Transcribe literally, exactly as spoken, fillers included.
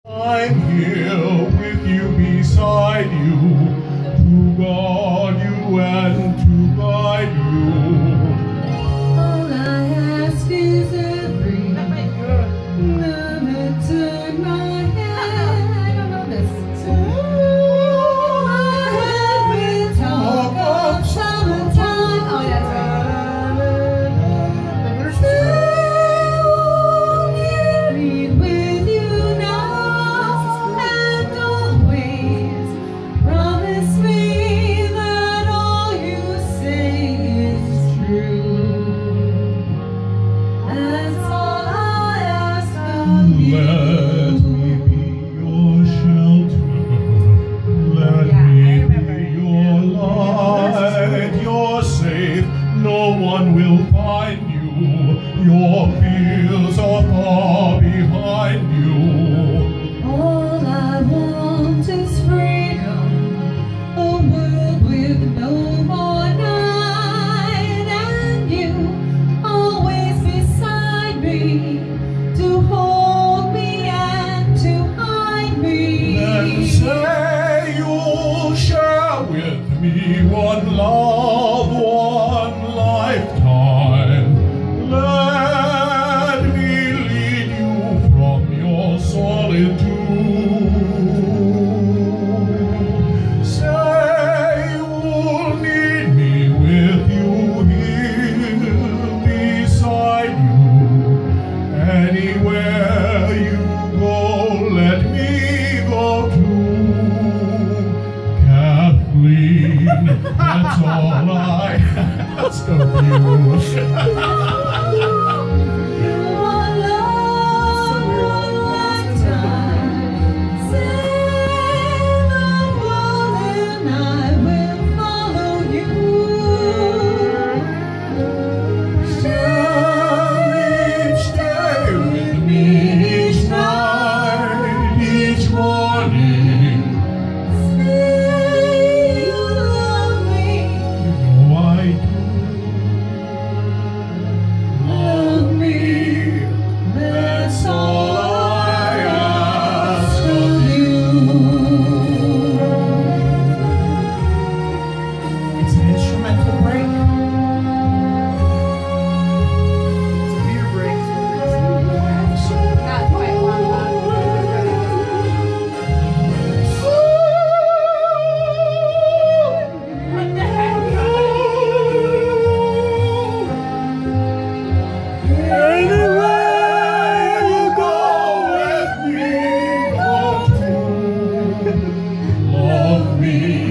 I'm here with you, beside you, to guard you and to guide you. All I ask is every moment turn my head. I don't know this. So I heard we talk of summertime. Oh, yeah, that's right. Let me be your shelter, let Yeah, me be your light. You're safe, no one will find you. Your fears are far behind you. All I want is freedom, a world with no more night, and you always beside me to hold. Then say you'll share with me one love, one lifetime. Let me lead you from your solitude. Say you'll need me with you here beside you. Anywhere you go, let me go too. Kathleen, that's all I ask of you. Me.